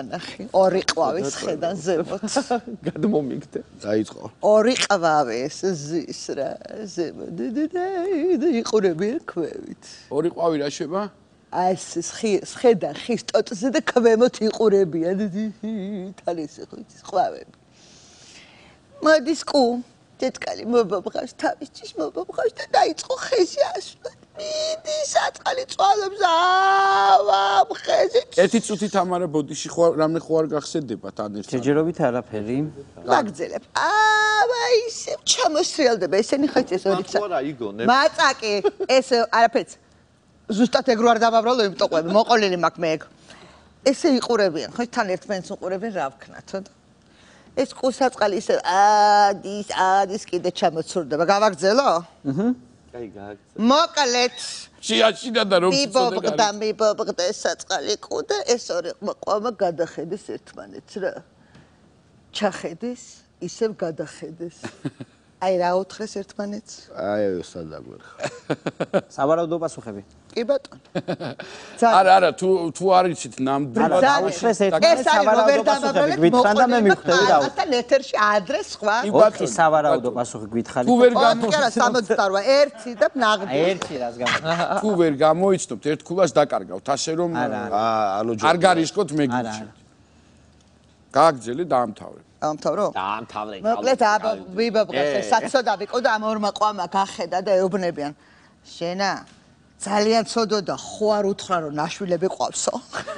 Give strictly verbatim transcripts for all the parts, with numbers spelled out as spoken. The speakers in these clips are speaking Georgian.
ანახი ორი ყვავის ხედან ზემოთ გადმომიგდე დაიწყო ორი ყვავი ეს ზის რა ზემოთ და იყურებიან ქვევით ორი ყვავი რა შევა აი ეს ხედან ხის ტოტზე და ქვემოთ იყურებიან თან ესე ხო იცის ყვავები მოდის კუ დედკალი მობაბღავს თავის ჭის მობაბღავს და დაიწყო ხეზე ასვლა მიდი საწყალი წვალობს ავა ხეზე ერთი წუთი თამარა ბოდიში ხო რამე ხო არ გახსენდებათ ან ერთ შეჯერობით არაფერი მაგძელებ ავა ისე ჩამოსრიალდება ესენი ხეთ ეს ორი ცა მაწაკი ეს არაფერს ზუსტად ეგ რო არ დამაბრალო იმიტომ ყვები მოყოლილი მაქვს მე ეგ ესე იყურებიან ხო თან ერთმანეთს უყურებენ რა ვქნათო ეს კუსაწყალი ისე ადის ადის კიდე ჩამოცურდება გავაგზელო აჰა აი გააგზა მოკლედ შეაშინა და რომ მიბობყდა მიბობყდა ეს საწყალი კუ და ეს ორი ყვავა გადახედეს ერთმანეთს რა ჩახედეს ისევ გადახედეს აი რა უთხრეს ერთმანეთს აი სადაგვერხა სავარაუდო პასუხები კი ბატონო არა არა თუ თუ არ იცით ნამდვილად აუცხრეს ერთმანეთს სავარაუდო პასუხები გვითხრან და მე მივხვდები რა ამასთან ეთერში ადრეს სხვა ოთხი სავარაუდო პასუხი გითხარი თუ ვერ გამო ოთხი არა სამოცდაოთხი ერთი და ნაღდი ერთი რას გამო თუ ვერ გამოიცნობთ ერთ ქულას დაკარგავთ ასე რომ ანუ არ გარიშკოთ მე გიჩვენთ გააგზელე დაამთავრე ამთავრო? დაამთავრე. მოკლედ აბა ვიბაბღეს საცოდა ვიყო და ამ ორმა ყვავმა გახედა და ეუბნებიან. შენა ძალიან ცოდო და ხო არ უთხრა რომ ნაშვილები ყავსო?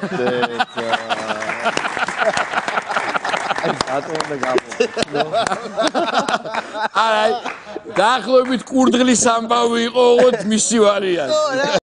აი საწოლე გამო. აი დაახლოებით კურდღლის ამბავი იყო ოღონდ მისი ვარიანტი.